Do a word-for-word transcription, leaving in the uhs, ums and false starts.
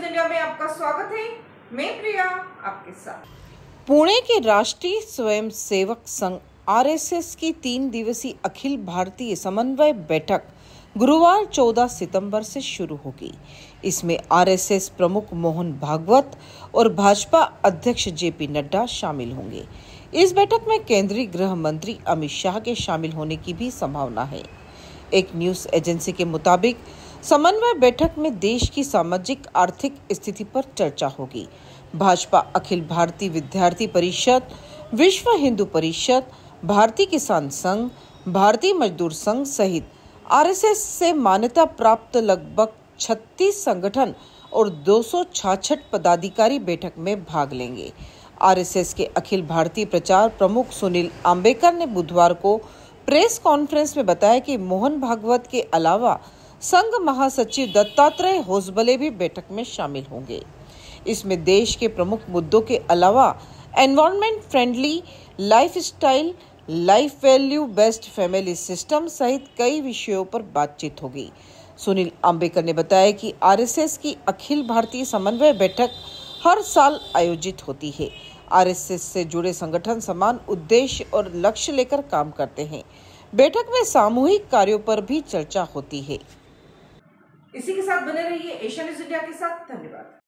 India में आपका स्वागत है। मैं प्रिया आपके साथ। पुणे के राष्ट्रीय स्वयंसेवक संघ आरएसएस की तीन दिवसीय अखिल भारतीय समन्वय बैठक गुरुवार चौदह सितंबर से शुरू होगी। इसमें आरएसएस प्रमुख मोहन भागवत और भाजपा अध्यक्ष जेपी नड्डा शामिल होंगे। इस बैठक में केंद्रीय गृह मंत्री अमित शाह के शामिल होने की भी संभावना है। एक न्यूज एजेंसी के मुताबिक समन्वय बैठक में देश की सामाजिक आर्थिक स्थिति पर चर्चा होगी। भाजपा अखिल भारतीय विद्यार्थी परिषद, विश्व हिंदू परिषद, भारतीय किसान संघ, भारतीय मजदूर संघ सहित आरएसएस से मान्यता प्राप्त लगभग छत्तीस संगठन और दो सौ छियासठ पदाधिकारी बैठक में भाग लेंगे। आरएसएस के अखिल भारतीय प्रचार प्रमुख सुनील आम्बेकर ने बुधवार को प्रेस कॉन्फ्रेंस में बताया कि मोहन भागवत के अलावा संघ महासचिव दत्तात्रेय होसबले भी बैठक में शामिल होंगे। इसमें देश के प्रमुख मुद्दों के अलावा environment friendly lifestyle, life value based family system सहित कई विषयों पर बातचीत होगी। सुनील आम्बेकर ने बताया कि आरएसएस की अखिल भारतीय समन्वय बैठक हर साल आयोजित होती है। आरएसएस से जुड़े संगठन समान उद्देश्य और लक्ष्य लेकर काम करते हैं। बैठक में सामूहिक कार्यों पर भी चर्चा होती है। इसी के साथ बने रहिए एशिया न्यूज इंडिया के साथ। धन्यवाद।